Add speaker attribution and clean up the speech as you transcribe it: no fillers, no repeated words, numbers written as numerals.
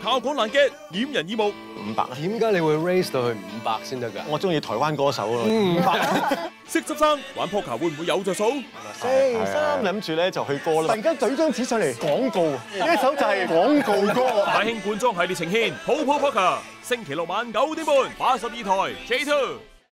Speaker 1: 靠港爛 get，掩人耳目。
Speaker 2: 500。
Speaker 3: 點解你會 raise 到去500先得㗎？
Speaker 2: 我中意台灣歌手咯。
Speaker 3: 500。
Speaker 1: 識執生玩撲克會唔會有着數
Speaker 2: 4、3諗住咧就去歌啦。
Speaker 3: 突然間舉張紙上嚟廣告，呢一首就係廣告歌。
Speaker 1: 大興罐裝系列呈獻，泡泡撲克，星期六晚9點半，82台 J2。